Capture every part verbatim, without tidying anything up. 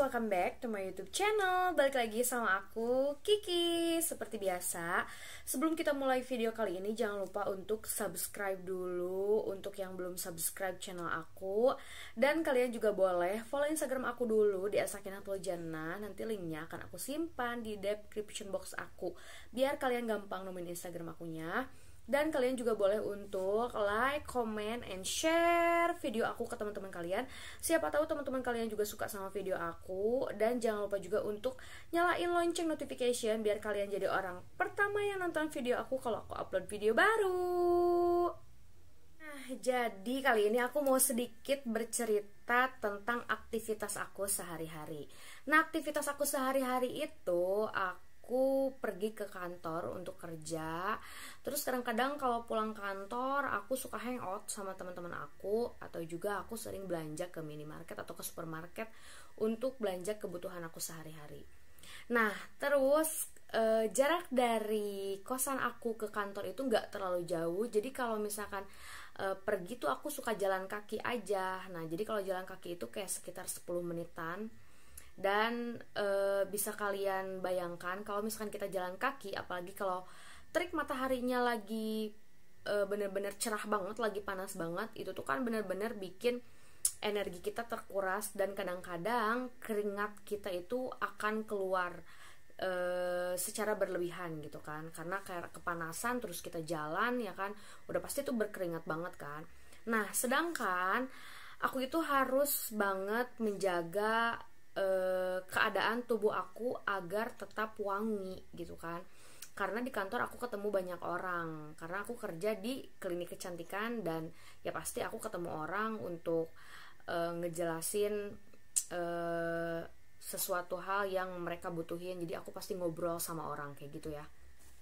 welcome back to my YouTube channel. Balik lagi sama aku, Kiki. Seperti biasa, sebelum kita mulai video kali ini, jangan lupa untuk subscribe dulu untuk yang belum subscribe channel aku. Dan kalian juga boleh follow Instagram aku dulu di Sakinahtul Jannah. Nanti linknya akan aku simpan di description box aku, biar kalian gampang nemuin Instagram akunya. Dan kalian juga boleh untuk like, comment, and share video aku ke teman-teman kalian. Siapa tahu teman-teman kalian juga suka sama video aku. Dan jangan lupa juga untuk nyalain lonceng notification biar kalian jadi orang pertama yang nonton video aku kalau aku upload video baru. Nah, jadi kali ini aku mau sedikit bercerita tentang aktivitas aku sehari-hari. Nah, aktivitas aku sehari-hari itu aku Aku pergi ke kantor untuk kerja. Terus kadang-kadang kalau pulang kantor aku suka hangout sama teman-teman aku, atau juga aku sering belanja ke minimarket atau ke supermarket untuk belanja kebutuhan aku sehari-hari. Nah, terus e, jarak dari kosan aku ke kantor itu nggak terlalu jauh. Jadi kalau misalkan e, pergi tuh aku suka jalan kaki aja. Nah, jadi kalau jalan kaki itu kayak sekitar sepuluh menitan. Dan e, bisa kalian bayangkan kalau misalkan kita jalan kaki, apalagi kalau terik mataharinya lagi e, bener-bener cerah banget, lagi panas banget, itu tuh kan bener-bener bikin energi kita terkuras. Dan kadang-kadang keringat kita itu akan keluar e, secara berlebihan gitu kan, karena kayak kepanasan terus kita jalan ya kan, udah pasti tuh berkeringat banget kan. Nah, sedangkan aku itu harus banget menjaga keadaan tubuh aku agar tetap wangi gitu kan, karena di kantor aku ketemu banyak orang, karena aku kerja di klinik kecantikan. Dan ya pasti aku ketemu orang untuk uh, ngejelasin uh, sesuatu hal yang mereka butuhin, jadi aku pasti ngobrol sama orang kayak gitu ya.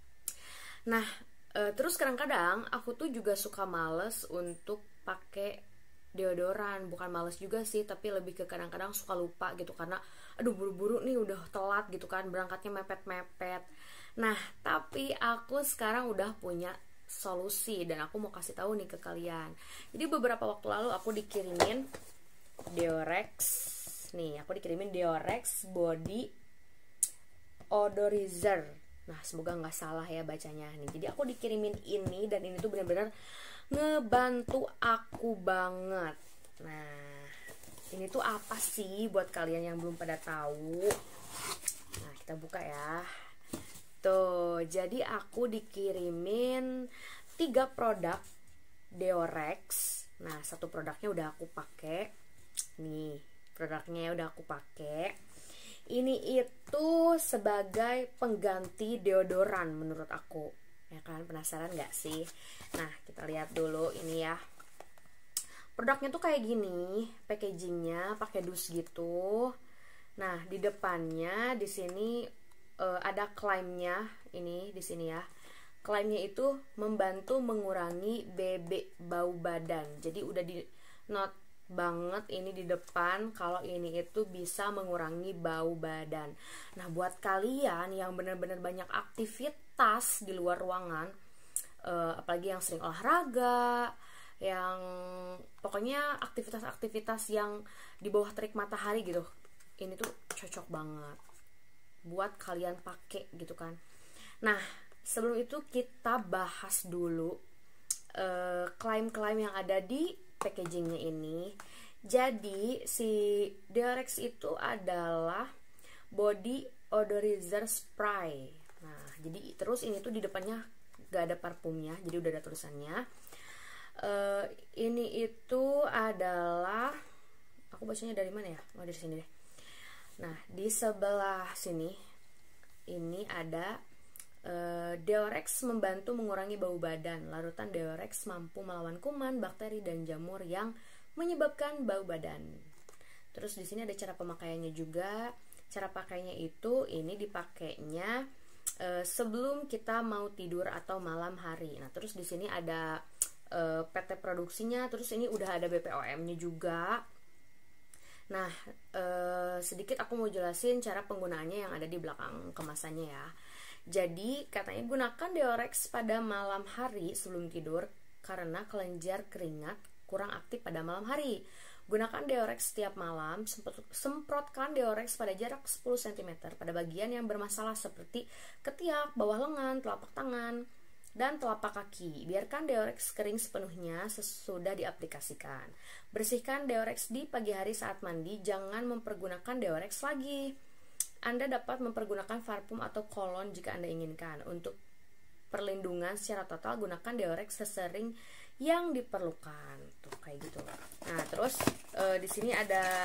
Nah, uh, terus kadang-kadang aku tuh juga suka males untuk pakai deodoran. Bukan males juga sih, tapi lebih ke kadang-kadang suka lupa gitu, karena aduh buru-buru nih udah telat gitu kan, berangkatnya mepet-mepet. Nah, tapi aku sekarang udah punya solusi dan aku mau kasih tahu nih ke kalian. Jadi beberapa waktu lalu aku dikirimin Deorex. Nih, aku dikirimin Deorex Body Odorizer. Nah, semoga nggak salah ya bacanya nih. Jadi aku dikirimin ini, dan ini tuh benar-benar ngebantu aku banget. Nah, ini tuh apa sih buat kalian yang belum pada tahu? Nah, kita buka ya. Tuh, jadi aku dikirimin tiga produk Deorex. Nah, satu produknya udah aku pakai. Nih, produknya udah aku pakai. Ini itu sebagai pengganti deodoran menurut aku. Ya kan, penasaran gak sih? Nah, kita lihat dulu ini ya. Produknya tuh kayak gini, packagingnya pakai dus gitu. Nah, di depannya di sini uh, ada klaimnya ini di sini ya. Klaimnya itu membantu mengurangi B B bau badan. Jadi udah di note banget ini di depan kalau ini itu bisa mengurangi bau badan. Nah, buat kalian yang benar-benar banyak aktivitas di luar ruangan, uh, apalagi yang sering olahraga, yang pokoknya aktivitas-aktivitas yang di bawah terik matahari gitu, ini tuh cocok banget buat kalian pakai gitu kan. Nah, sebelum itu kita bahas dulu uh, klaim-klaim yang ada di packagingnya ini. Jadi si Deorex itu adalah body odorizer spray. Nah, jadi terus ini tuh di depannya gak ada parfumnya, jadi udah ada tulisannya. Uh, ini itu adalah, aku bacanya dari mana ya? Oh, dari sini deh. Nah, di sebelah sini ini ada Uh, Deorex membantu mengurangi bau badan. Larutan Deorex mampu melawan kuman, bakteri, dan jamur yang menyebabkan bau badan. Terus di sini ada cara pemakaiannya juga. Cara pakainya itu ini dipakainya uh, sebelum kita mau tidur atau malam hari. Nah, terus di sini ada uh, P T produksinya. Terus ini udah ada B P O M-nya juga. Nah, uh, sedikit aku mau jelasin cara penggunaannya yang ada di belakang kemasannya ya. Jadi katanya gunakan Deorex pada malam hari sebelum tidur karena kelenjar keringat kurang aktif pada malam hari. Gunakan Deorex setiap malam. Semprotkan Deorex pada jarak sepuluh sentimeter pada bagian yang bermasalah seperti ketiak, bawah lengan, telapak tangan, dan telapak kaki. Biarkan Deorex kering sepenuhnya sesudah diaplikasikan. Bersihkan Deorex di pagi hari saat mandi. Jangan mempergunakan Deorex lagi. Anda dapat mempergunakan parfum atau kolon jika Anda inginkan. Untuk perlindungan secara total, gunakan Deorex sesering yang diperlukan. Tuh kayak gitu. Nah, terus e, di sini ada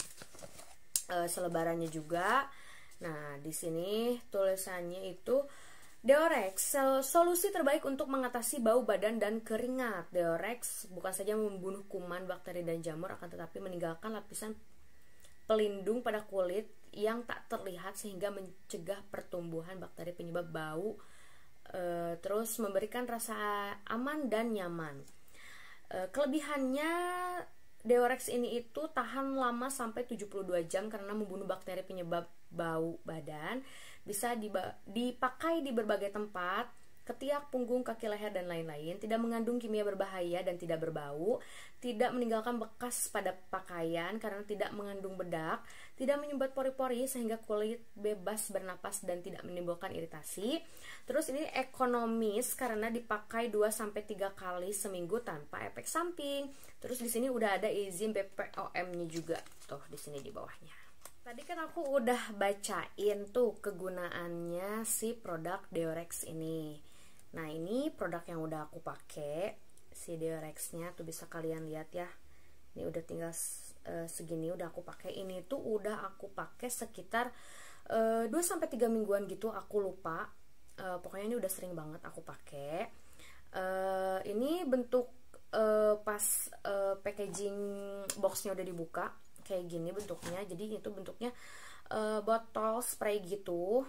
e, selebarannya juga. Nah, di sini tulisannya itu Deorex, solusi terbaik untuk mengatasi bau badan dan keringat. Deorex bukan saja membunuh kuman, bakteri, dan jamur, akan tetapi meninggalkan lapisan pelindung pada kulit yang tak terlihat sehingga mencegah pertumbuhan bakteri penyebab bau, e, terus memberikan rasa aman dan nyaman. E, kelebihannya Deorex ini itu tahan lama sampai tujuh puluh dua jam karena membunuh bakteri penyebab bau badan. Bisa dipakai di berbagai tempat, ketiak, punggung, kaki, leher, dan lain-lain. Tidak mengandung kimia berbahaya dan tidak berbau. Tidak meninggalkan bekas pada pakaian karena tidak mengandung bedak. Tidak menyumbat pori-pori sehingga kulit bebas bernapas dan tidak menimbulkan iritasi. Terus ini ekonomis karena dipakai dua sampai tiga kali seminggu tanpa efek samping. Terus di sini udah ada izin B P O M-nya juga. Tuh di sini di bawahnya. Tadi kan aku udah bacain tuh kegunaannya si produk Deorex ini. Nah, ini produk yang udah aku pakai, si Deorex-nya tuh bisa kalian lihat ya. Ini udah tinggal uh, segini udah aku pakai. Ini tuh udah aku pakai sekitar uh, dua sampai tiga mingguan gitu, aku lupa. Uh, pokoknya ini udah sering banget aku pakai. Uh, ini bentuk uh, pas uh, packaging boxnya udah dibuka. Kayak gini bentuknya, jadi itu bentuknya e, botol spray gitu.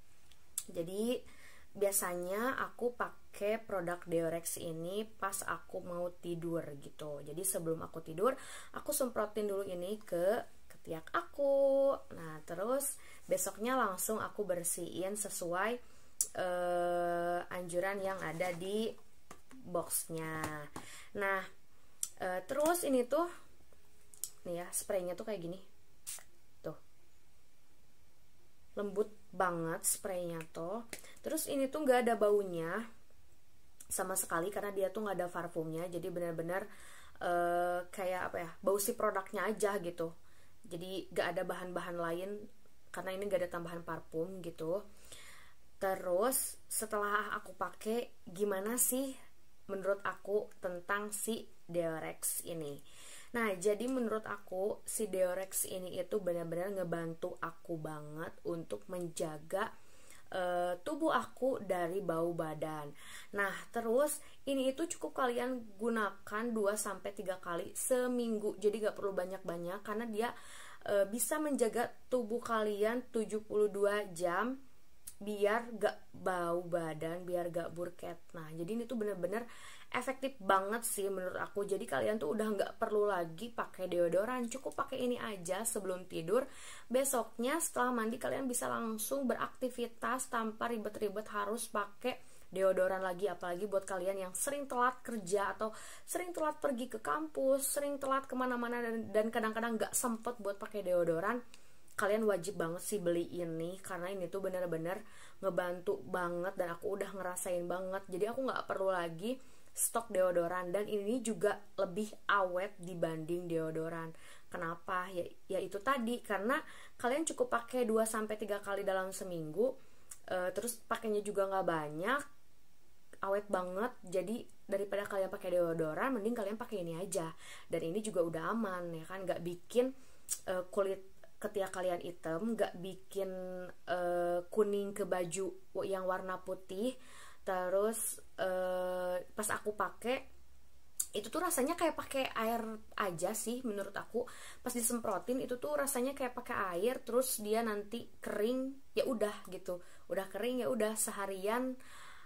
Jadi biasanya aku pakai produk Deorex ini pas aku mau tidur gitu. Jadi sebelum aku tidur, aku semprotin dulu ini ke ketiak aku. Nah, terus besoknya langsung aku bersihin sesuai e, anjuran yang ada di boxnya. Nah, e, terus ini tuh nih ya, spraynya tuh kayak gini tuh, lembut banget spraynya tuh. Terus ini tuh nggak ada baunya sama sekali karena dia tuh nggak ada parfumnya, jadi benar-benar uh, kayak apa ya, bau si produknya aja gitu. Jadi nggak ada bahan-bahan lain karena ini nggak ada tambahan parfum gitu. Terus setelah aku pakai, gimana sih menurut aku tentang si Deorex ini? Nah, jadi menurut aku si Deorex ini itu benar-benar ngebantu aku banget untuk menjaga uh, tubuh aku dari bau badan. Nah, terus ini itu cukup kalian gunakan dua sampai tiga kali seminggu. Jadi gak perlu banyak-banyak karena dia uh, bisa menjaga tubuh kalian tujuh puluh dua jam biar gak bau badan, biar gak burket. Nah, jadi ini tuh bener-bener efektif banget sih menurut aku. Jadi kalian tuh udah gak perlu lagi pakai deodoran, cukup pakai ini aja sebelum tidur. Besoknya setelah mandi kalian bisa langsung beraktivitas tanpa ribet-ribet harus pakai deodoran lagi. Apalagi buat kalian yang sering telat kerja atau sering telat pergi ke kampus, sering telat kemana-mana dan kadang-kadang gak sempet buat pakai deodoran. Kalian wajib banget sih beli ini karena ini tuh bener-bener ngebantu banget dan aku udah ngerasain banget. Jadi aku nggak perlu lagi stok deodoran dan ini juga lebih awet dibanding deodoran. Kenapa? Ya, ya itu tadi karena kalian cukup pakai dua sampai tiga kali dalam seminggu, e, terus pakainya juga nggak banyak, awet banget. Jadi daripada kalian pakai deodoran, mending kalian pakai ini aja. Dan ini juga udah aman ya kan, nggak bikin e, kulit ketiak kalian hitam, nggak bikin uh, kuning ke baju yang warna putih. Terus uh, pas aku pakai itu tuh rasanya kayak pakai air aja sih menurut aku. Pas disemprotin itu tuh rasanya kayak pakai air, terus dia nanti kering, ya udah gitu, udah kering ya udah seharian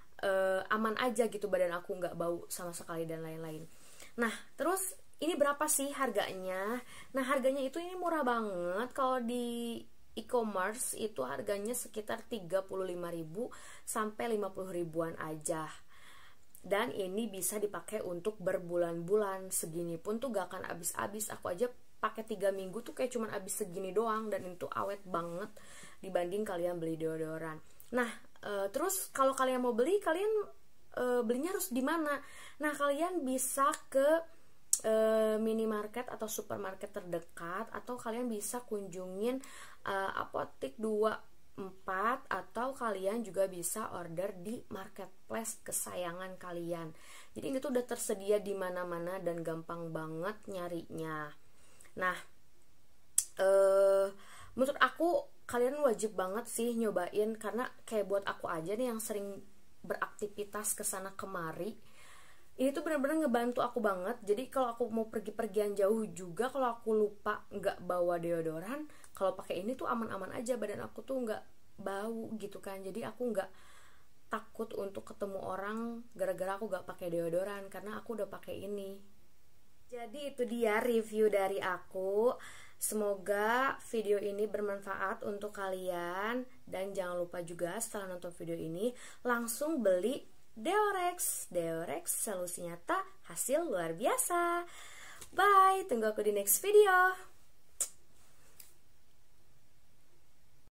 uh, aman aja gitu, badan aku nggak bau sama sekali dan lain-lain. Nah, terus ini berapa sih harganya? Nah, harganya itu ini murah banget. Kalau di e-commerce itu harganya sekitar tiga puluh lima ribu sampai lima puluh ribuan aja. Dan ini bisa dipakai untuk berbulan-bulan. Segini pun tuh gak akan habis-habis. Aku aja pakai tiga minggu tuh kayak cuman habis segini doang, dan itu awet banget dibanding kalian beli deodoran. Nah, e, terus kalau kalian mau beli, kalian e, belinya harus di mana? Nah, kalian bisa ke e, minimarket atau supermarket terdekat, atau kalian bisa kunjungin e, apotik dua puluh empat, atau kalian juga bisa order di marketplace kesayangan kalian. Jadi ini tuh udah tersedia di mana-mana dan gampang banget nyarinya. Nah, eh, menurut aku kalian wajib banget sih nyobain, karena kayak buat aku aja nih yang sering beraktivitas kesana kemari, ini tuh benar-benar ngebantu aku banget. Jadi kalau aku mau pergi-pergian jauh juga, kalau aku lupa nggak bawa deodoran, kalau pakai ini tuh aman-aman aja, badan aku tuh nggak bau gitu kan. Jadi aku nggak takut untuk ketemu orang gara-gara aku nggak pakai deodoran, karena aku udah pakai ini. Jadi itu dia review dari aku. Semoga video ini bermanfaat untuk kalian, dan jangan lupa juga setelah nonton video ini langsung beli Deorex. Deorex solusi nyata, hasil luar biasa. Bye, tunggu aku di next video.